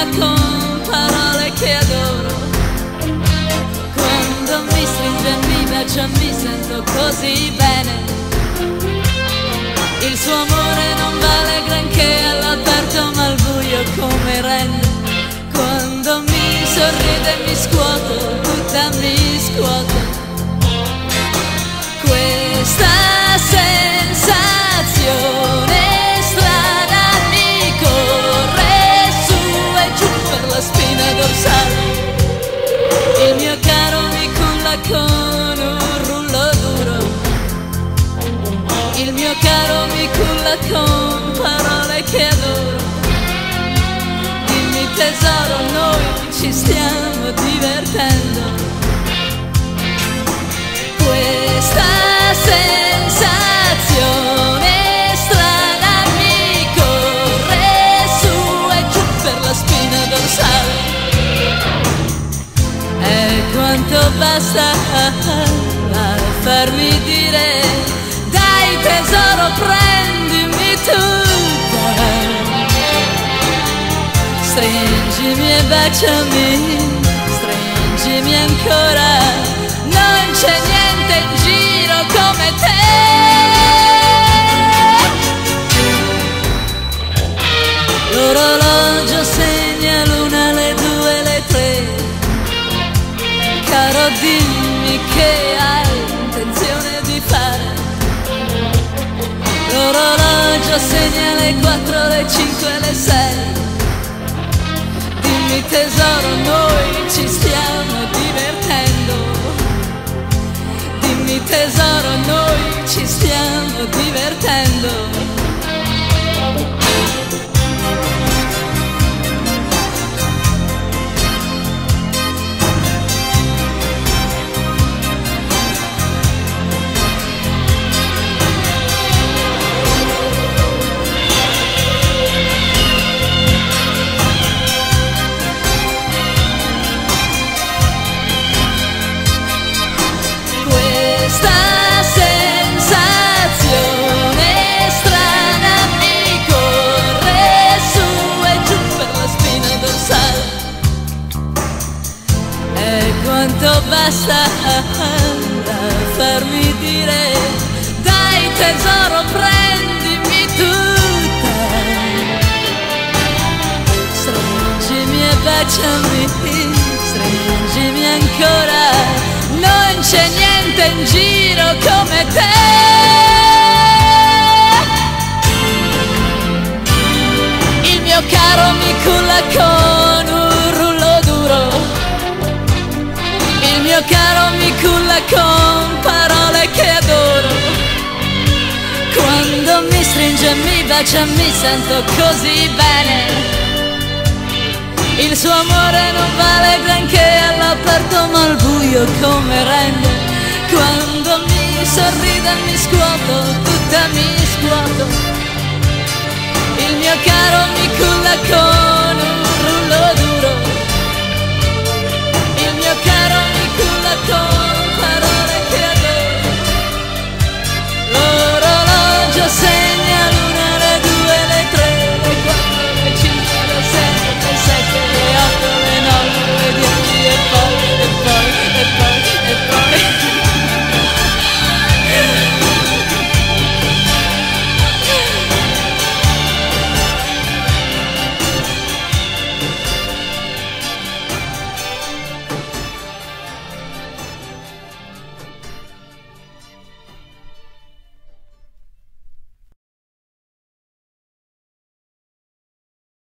con parole che adoro. Quando mi stringe e mi bacia mi sento così bene. Il suo amore non vale granché all'aperto ma al buio come rende. Quando mi sorride mi scuoto, tutta mi scuoto. Questa sensazione strana mi corre su e giù per la spina dorsale. Il mio caro mi culla con un rullo duro. Il mio caro mi culla con parole che adoro. Dimmi tesoro, noi ci stiamo divertendo. Questa sensazione strana mi corre su e giù per la spina dorsale. E quanto basta a farmi dire: dai tesoro, prendimi tutta. Stringimi e baciami, stringimi ancora. Non c'è niente in giro come te. L'orologio segna l'una, le due, le tre. Caro, dimmi che hai intenzione di fare. L'orologio segna le 4, le 5, le 6. Dimmi tesoro, noi ci stiamo divertendo. Dimmi tesoro, noi ci stiamo divertendo. Quanto basta a farmi dire: dai tesoro, prendimi tutta. Stringimi e baciami, stringimi ancora. Non c'è niente in giro come te. Il mio caro mi culla con un rullo duro. Il mio caro mi culla con parole che adoro. Quando mi stringe e mi bacia mi sento così bene. Il suo amore non vale granché all'aperto ma al buio come rende. Quando mi sorride mi scuoto, tutta mi scuoto. Il mio caro mi culla con